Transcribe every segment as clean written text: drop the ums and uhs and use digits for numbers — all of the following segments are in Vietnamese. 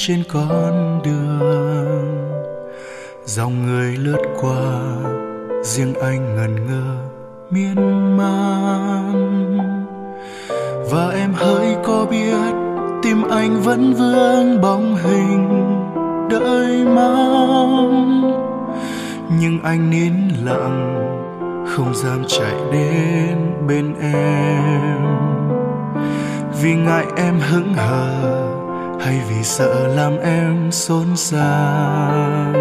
trên con đường. Dòng người lướt qua, riêng anh ngẩn ngơ miên man. Và em hỡi có biết tim anh vẫn vương bóng hình đợi mong. Nhưng anh nín lặng, không dám chạy đến bên em. Vì ngại em hững hờ, hay vì sợ làm em xốn xang.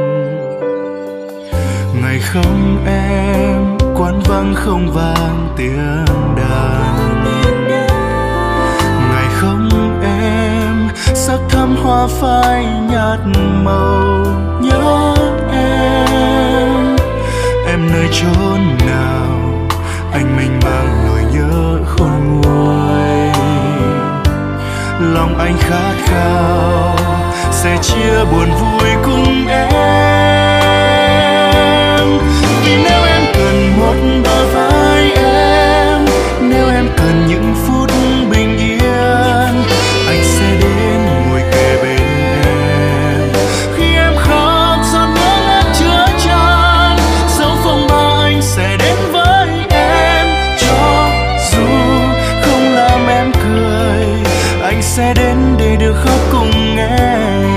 Ngày không em, quán vắng không vang tiếng đàn. Ngày không em, sắc thắm hoa phai nhạt màu nhớ em. Em nơi chốn nào, anh mênh mang nỗi nhớ khôn nguôi. Lòng anh khát khao sẽ chia buồn vui cùng em. Vì nếu em cần một bờ vai em, nếu em cần những phút bình yên, anh sẽ đến ngồi kề bên em. Khi em khóc giọt nước mắt chứa chan, dẫu phong ba anh sẽ đến với em. Cho dù không làm em cười, anh sẽ đến để được khóc cùng em.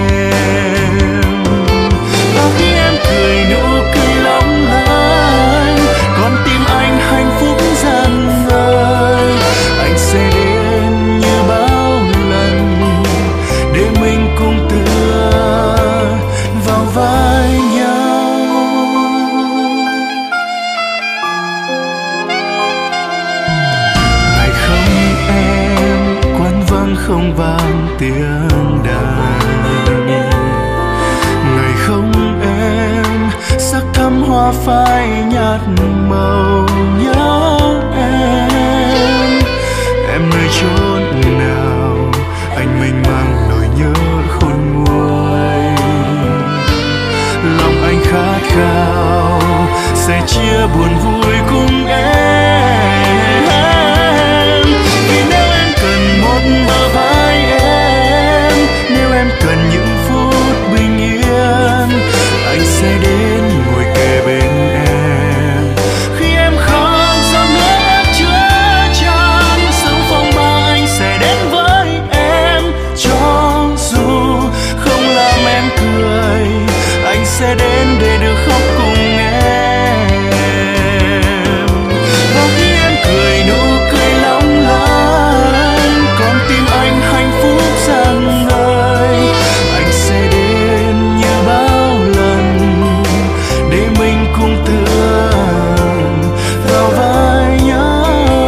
Và khi em cười nụ cười long lanh, con tim anh hạnh phúc dần vơi. Anh sẽ đến như bao lần, để mình cùng tựa vào vai nhau. Ngày không em, quán vắng không vang tiếng đàn. Ngày không em, sắc thắm hoa phai nhạt màu nhớ em. Em nơi chốn nào, anh mênh mang nỗi nhớ khôn nguôi. Lòng anh khát khao sẽ chia buồn vui cùng em. Vì nếu em cần một bờ vai em, nếu em cần những phút bình yên, anh sẽ đến ngồi kề bên em. Khi em khóc giọt nước mắt chứa chan, dẫu phong ba anh sẽ đến với em. Cho dù không làm em cười, anh sẽ đến để được khóc cùng em. Và khi em cười nụ cười long lanh, con tim anh hạnh phúc rạng ngời. Anh sẽ đến như bao lần, để mình cùng tựa vào vai nhau.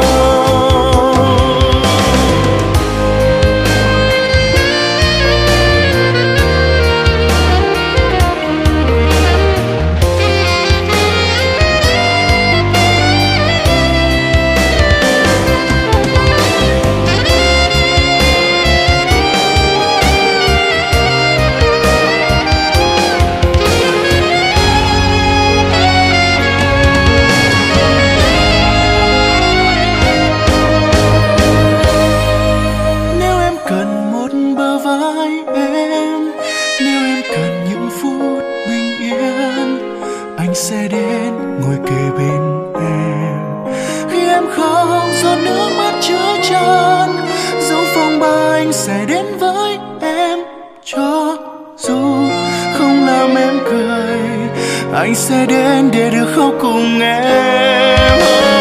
Nếu em cần một bờ vai em, nếu em cần những phút bình yên, anh sẽ đến ngồi kề bên em. Khi em khóc giọt nước mắt chứa chan, dẫu phong ba anh sẽ đến với em. Cho dù không làm em cười, anh sẽ đến để được khóc cùng em.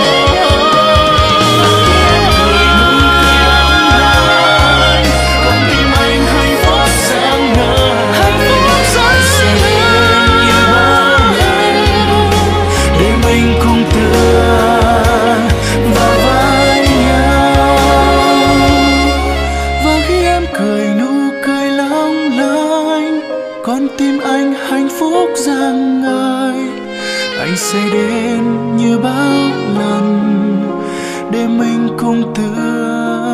Con tim anh hạnh phúc rạng ngời. Anh sẽ đến như bao lần, để mình cùng tựa vào vai nhau. Và khi em cười nụ cười long lanh, con tim anh hạnh phúc rạng ngời. Anh sẽ đến như bao lần, để mình cùng tựa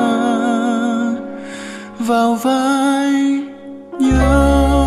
vào vai nhau.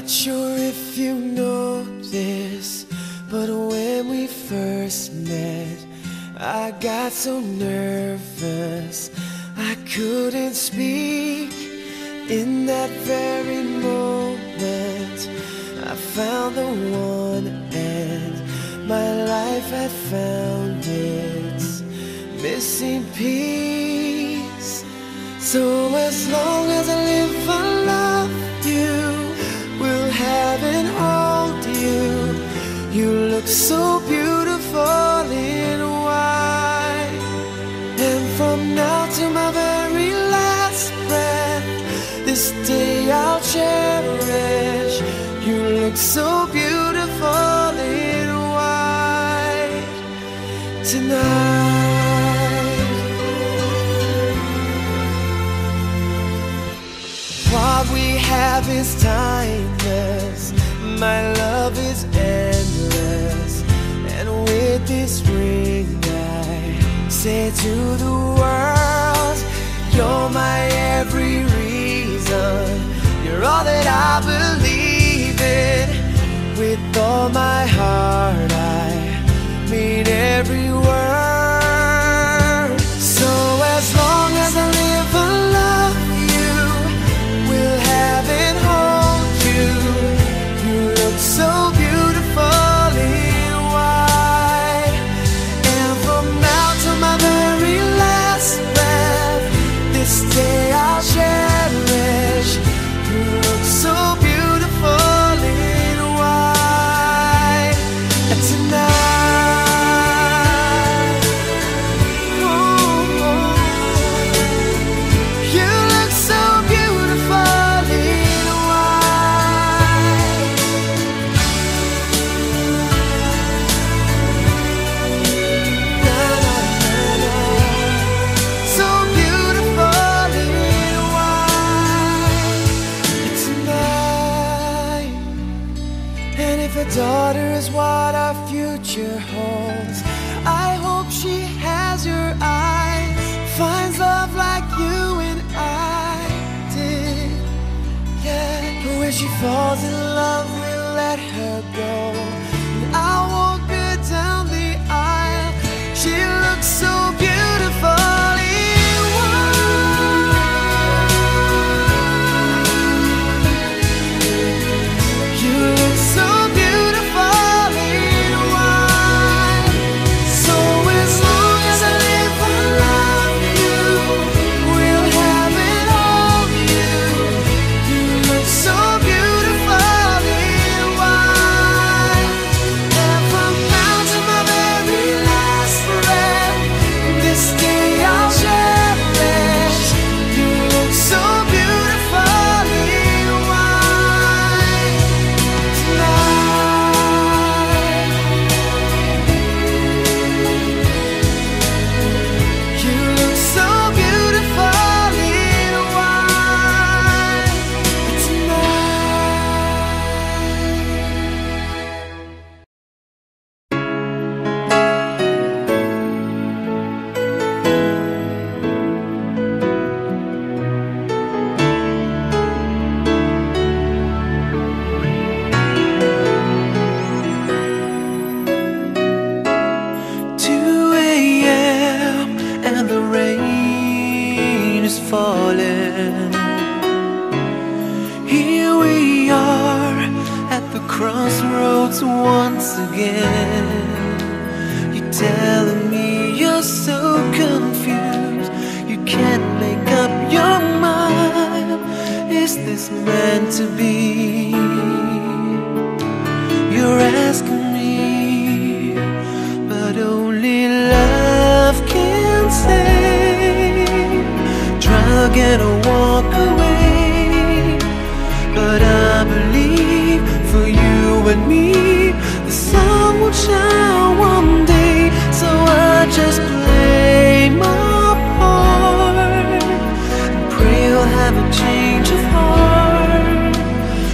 Not sure if you know this, but when we first met, I got so nervous I couldn't speak. In that very moment, I found the one, and my life had found its missing piece. So as long as I live, I love you, will have and hold you. You look so beautiful in white, and from now to my very last breath, this day I'll cherish. You look so beautiful in white tonight. What we have is timeless, my love is endless, and with this ring I say to the world, you're my every reason, you're all that I believe in. With all my heart I mean every word. So as long as I live, I love you, will have and hold you. You look so beautiful in white, and from now to my very last breath, this day I'll cherish. You look so beautiful in white tonight. Oh, you look so beautiful in white. Na, na, na, na. So beautiful in white tonight. And if a daughter is what our future holds, I hope she has your eyes, finds love like you and I did. Yeah, but when she falls in love, we'll let her go, and I'll walk her down the aisle. She looks so beautiful in white. You look so beautiful in white. So as long as I live, I love you, will have and hold you. You look so beautiful in white, and from now to my very last breath, this day I'll cherish. You look so beautiful in white tonight. You look so beautiful in white tonight. 2 a.m. and the rain is falling. Here we are at the crossroads once again. You're telling me you're so confused, you can't make up your mind. Is this meant to be? You're asking me, but only love can save. Try again or walk away, but I believe for you and me the sun will shine one day. So I just play my part and pray you'll have a change of heart.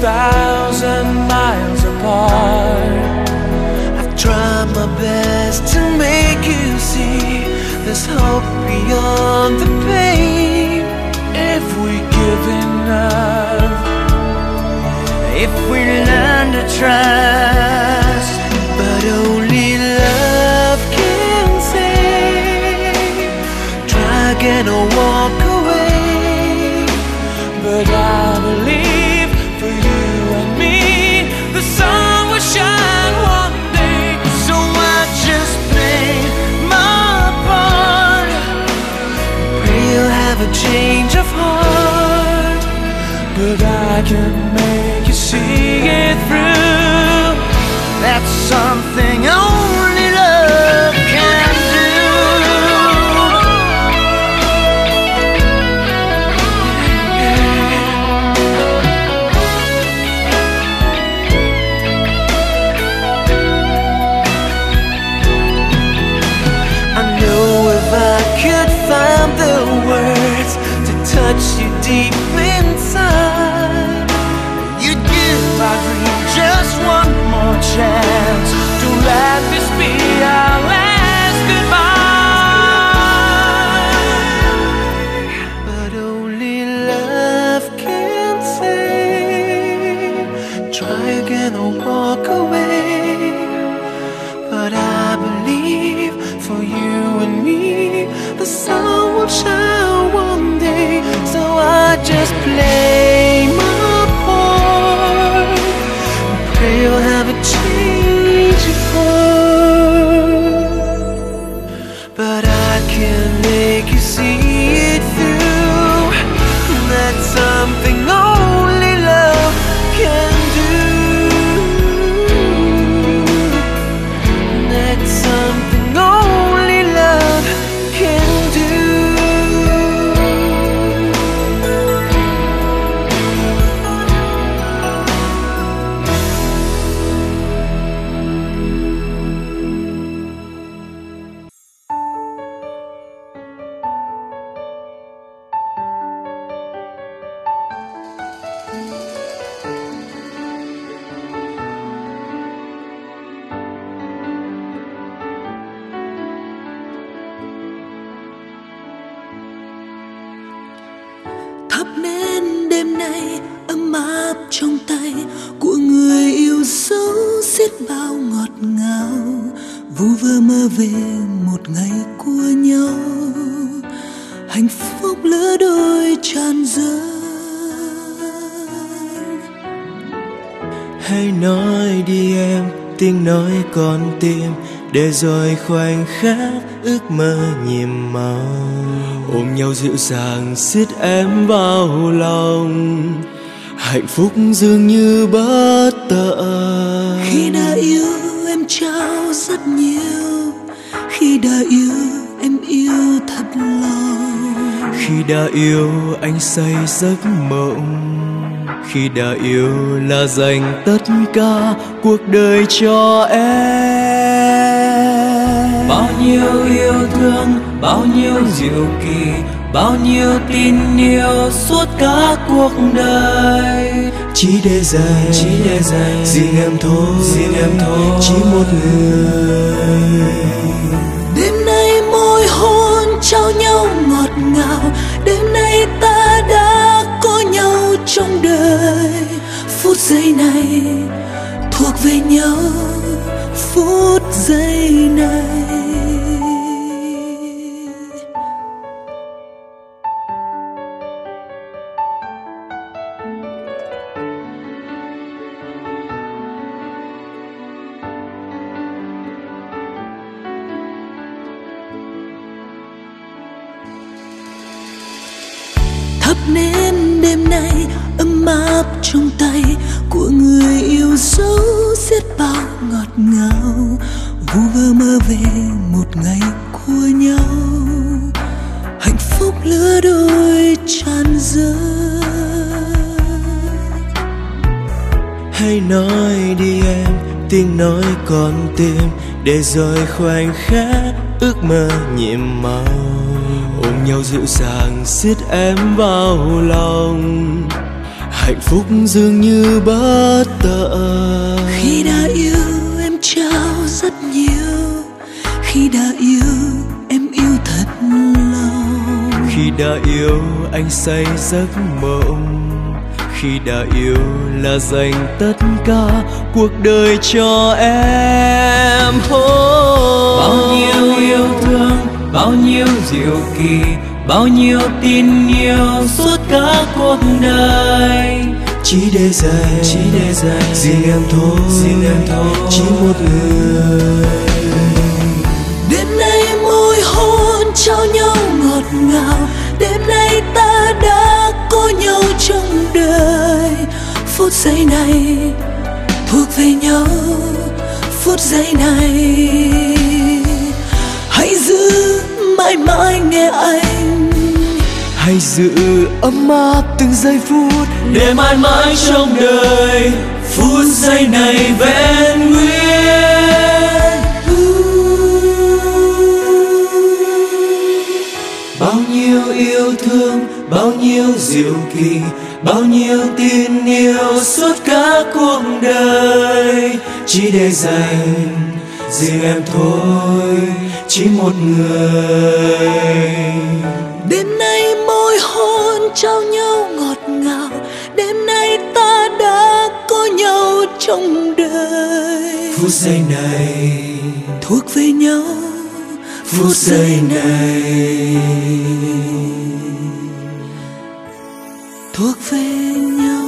1,000 miles apart. I've tried my best to make you see there's hope beyond the pain. If we give enough, if we learn to trust, but only love can save. Try again or walk away, but I believe for you and me the sun will shine one day. So I just play my part, pray you'll have a change of heart, but I can make you see it through. That's something only love can do. I know if I could find the words to touch you deep inside, you'd give my dream just one more chance. Don't let this be our last goodbye. But only love can save. Try again or walk away, but I believe for you and me the sun will shine one day. So I just play my part, pray you'll have a change of heart, but I can make you see it through. That's something only love can do. That's something only love can do. Thắp nến đêm nay ấm áp trong tay của người yêu dấu xiết bao ngọt ngào, vu vơ mơ về một ngày của nhau, hạnh phúc lứa đôi tràn dâng. Hãy nói đi em, tiếng nói con tim, để rồi khoảnh khắc ước mơ nhiệm màu, ôm nhau dịu dàng siết em vào lòng, hạnh phúc dường như bất tận. Khi đã yêu em trao rất nhiều, khi đã yêu em yêu thật lòng. Khi đã yêu anh say giấc mộng, khi đã yêu là dành tất cả cuộc đời cho em. Bao nhiêu yêu thương, bao nhiêu diệu kỳ, bao nhiêu tin yêu suốt cả cuộc đời. Chỉ để dành riêng em thôi, chỉ một người. Đêm nay môi hôn trao nhau ngọt ngào, đêm nay ta đã có nhau trong đời. Phút giây này thuộc về nhau, phút giây này. Thắp nến đêm nay ấm áp trong tay của người yêu dấu xiết bao ngọt ngào, vu vơ mơ về một ngày của nhau, hạnh phúc lứa đôi tràn dâng. Hãy nói đi em, tiếng nói con tim, để rồi khoảnh khắc ước mơ nhiệm màu, ôm nhau dịu dàng siết em vào lòng, hạnh phúc dường như bất tận. Khi đã yêu em trao rất nhiều, khi đã yêu em yêu thật lòng. Khi đã yêu anh say giấc mộng, khi đã yêu là dành tất cả cuộc đời cho em. Bao nhiêu yêu thương, bao nhiêu diệu kỳ, bao nhiêu tin yêu suốt cả cuộc đời. Chỉ để dành riêng em thôi, chỉ một người. Đêm nay môi hôn trao nhau ngọt ngào, đêm nay ta đã có nhau trong đời. Phút giây này thuộc về nhau, phút giây này hãy giữ mãi mãi nghe anh. Hãy giữ ấm áp từng giây phút để mãi mãi trong đời phút giây này vẹn nguyên. Bao nhiêu yêu thương, bao nhiêu diệu kỳ, bao nhiêu tin yêu suốt cả cuộc đời. Chỉ để dành riêng em thôi, chỉ một người. Đêm nay môi hôn trao nhau ngọt ngào, đêm nay ta đã có nhau trong đời. Phút giây này thuộc về nhau, phút giây này thuộc về nhau.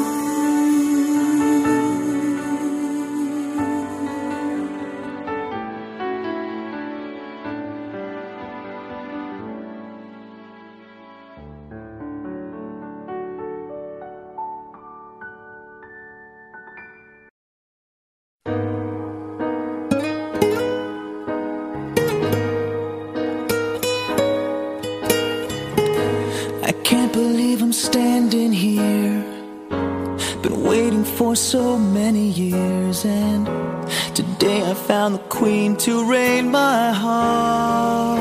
I can't believe I'm standing here. Been waiting for so many years, and today I found the queen to reign my heart.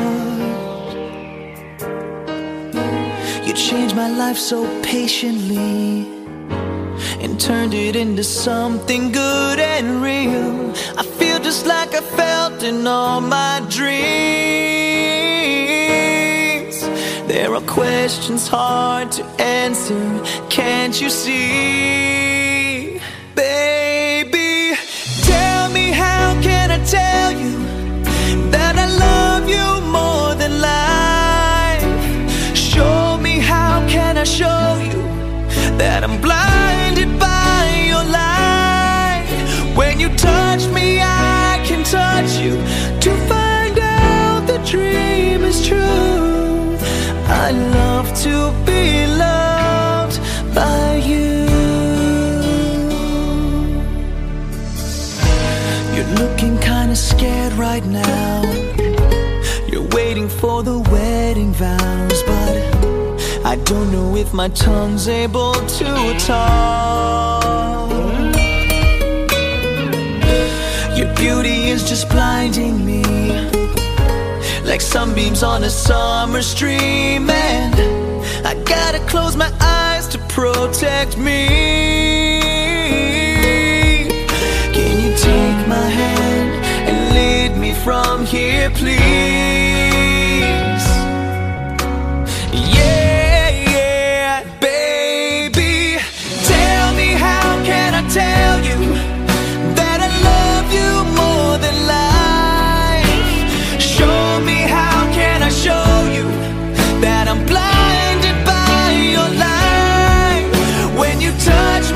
You changed my life so patiently and turned it into something good and real. I feel just like I felt in all my dreams. There are questions hard to answer, can't you see? Baby, tell me, how can I tell you that I love you more than life? Show me, how can I show you that I'm blinded by your light? When you touch me, I can touch you to find out the dream is true. I love to be loved by you. You're looking kinda scared right now. You're waiting for the wedding vows, but I don't know if my tongue's able to talk. Your beauty is just blinding me, like sunbeams on a summer stream, and I gotta close my eyes to protect me. Can you take my hand and lead me from here, please? Yeah, yeah, baby, tell me, how can I tell you that I love you more than life? Show me, how can I show you that I'm blinded by your light? When you touch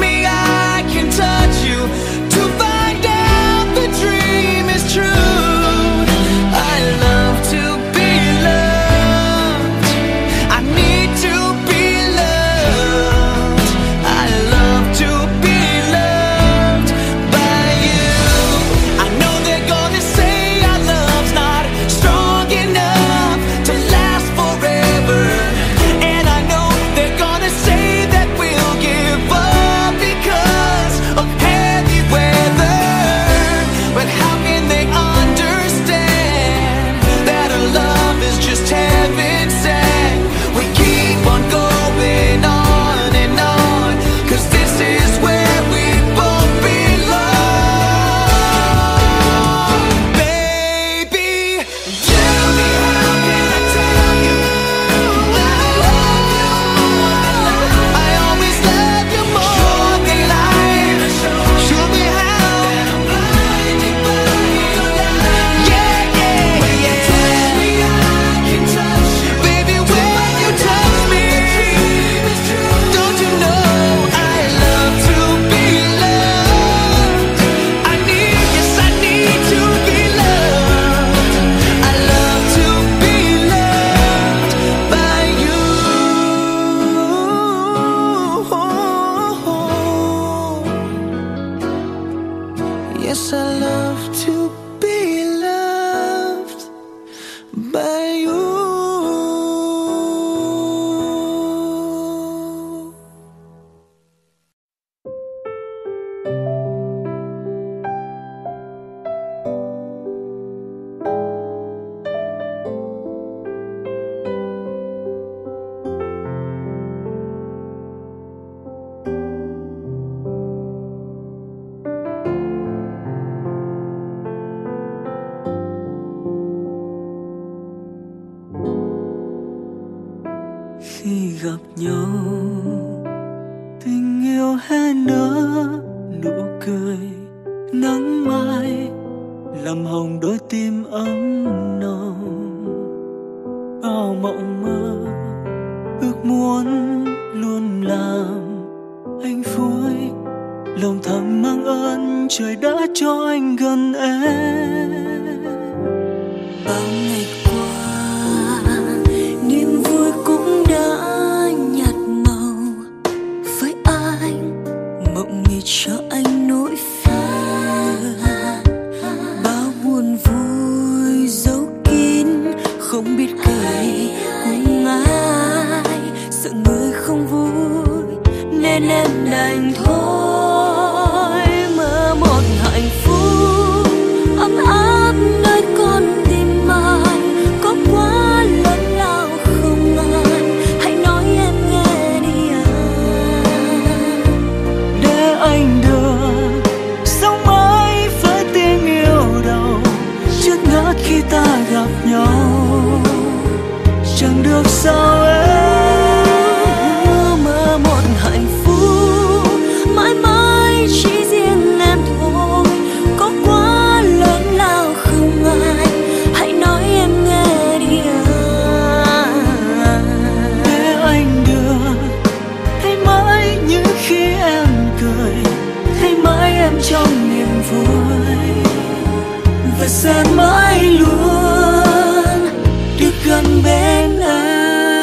Tình yêu hé nở nụ cười nắng mai, làm hồng đôi tim ấm nồng. Bao mộng mơ ước muốn luôn làm anh vui, lòng thầm mang ơn trời đã cho anh gần em. Bao ngày qua niềm vui cũng đã nhạt màu, với anh mộng mị cho anh nỗi phiền. Bao buồn vui giấu kín không biết kể cùng ai, sợ người không vui nên em đành thôi. Mơ một hạnh phúc ấm áp nơi con tim anh, có quá lớn lao không ngàn, hãy nói em nghe đi à. Để anh được sống mãi với tiếng yêu đầu, chợt ngỡ khi ta gặp nhau chẳng được sao em. Mơ một hạnh phúc mãi mãi chỉ riêng em thôi, có quá lớn lao không ai, hãy nói em nghe đi à. Để anh được thấy mãi những khi em cười, thấy mãi em trong niềm vui, và sẽ mãi luôn được gần bên em.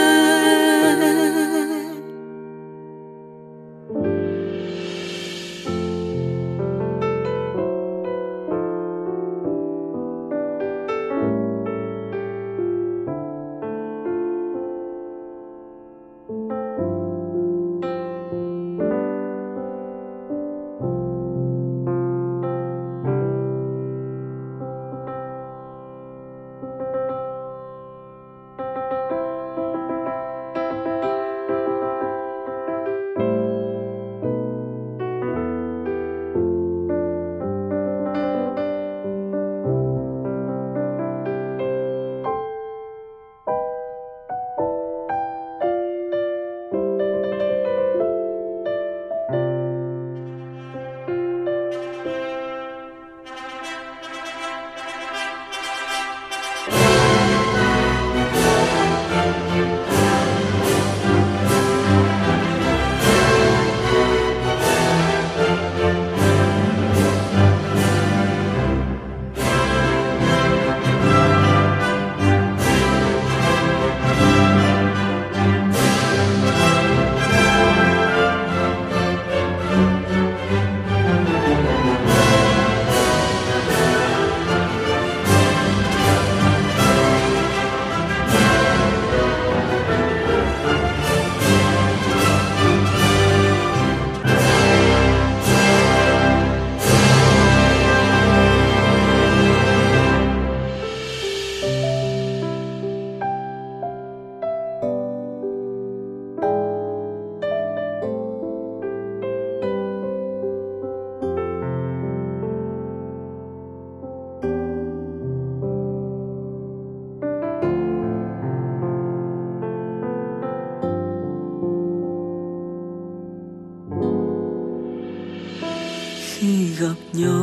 Khi gặp nhau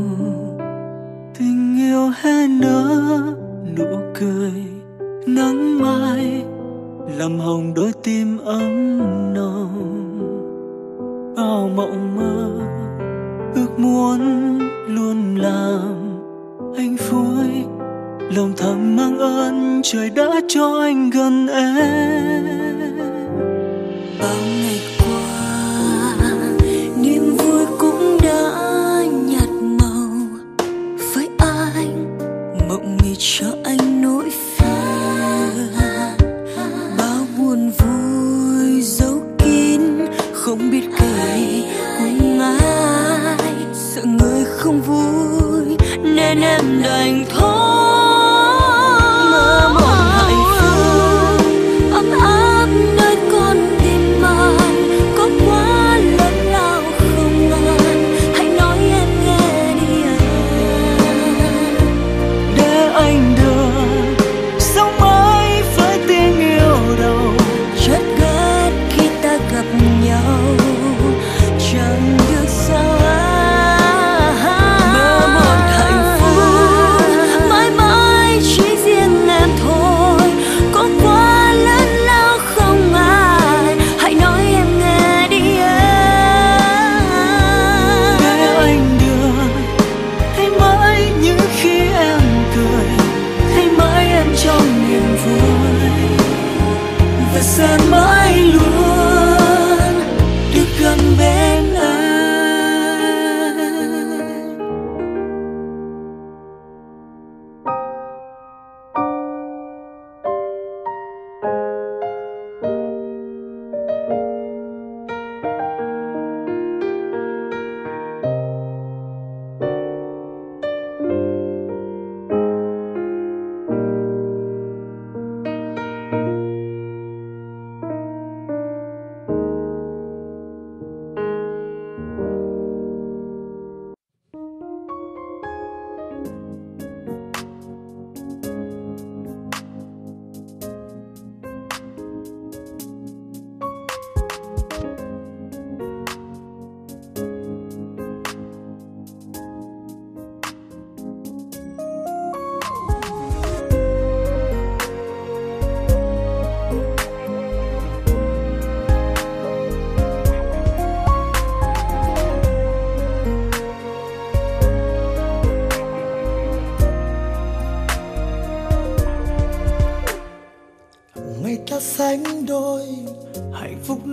tình yêu hé nở nụ cười nắng mai, làm hồng đôi tim ấm nồng. Bao mộng mơ ước muốn luôn làm anh vui, lòng thầm mang ơn trời đã cho anh gần em. Bao ngày qua niềm vui cũng đã nhạt màu, với anh mộng mị cho anh nỗi phiền. Bao buồn vui giấu kín không biết kể cùng ai, sợ người không vui nên em đành thôi. Mơ một hạnh phúc ấm áp nơi con tim anh, có quá lớn lao không ngàn, hãy nói em nghe đi à. Để anh được sống mãi với tiếng yêu đầu, chợt ghét khi ta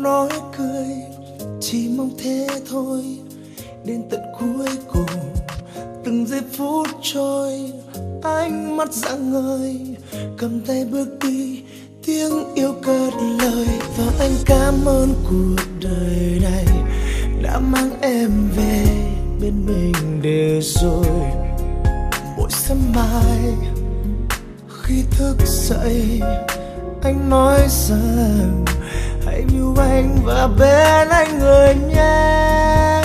nói cười, chỉ mong thế thôi. Đến tận cuối cùng, từng giây phút trôi, ánh mắt rạng ngời, cầm tay bước đi, tiếng yêu cất lời. Và anh cảm ơn cuộc đời này đã mang em về bên mình để rồi mỗi sớm mai khi thức dậy anh nói rằng hãy yêu anh và bên anh người nhé.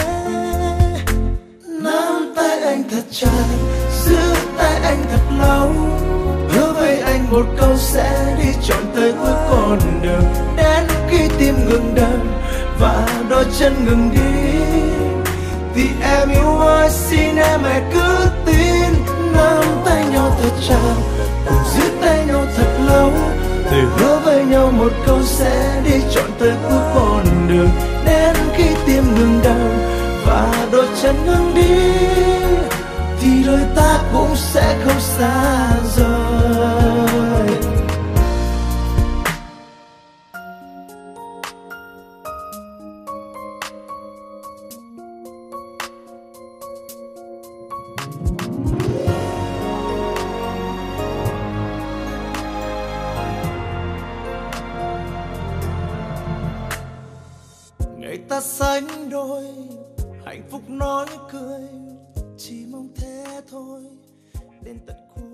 Nắm tay anh thật chặt, giữ tay anh thật lâu, hứa với anh một câu sẽ đi trọn tới cuối con đường, đến khi tim ngừng đập và đôi chân ngừng đi. Vì em yêu anh, xin em hãy cứ tin. Nắm tay nhau thật chặt, cùng giữ tay nhau thật lâu, để hứa với nhau một câu sẽ đi trọn tới cuối con đường, đến khi tim ngừng đập và đôi chân ngừng đi, thì đôi ta cũng sẽ không xa rời. Ngày ta sánh đôi, hạnh phúc nói cười, chỉ mong thế thôi. Đến tận cuối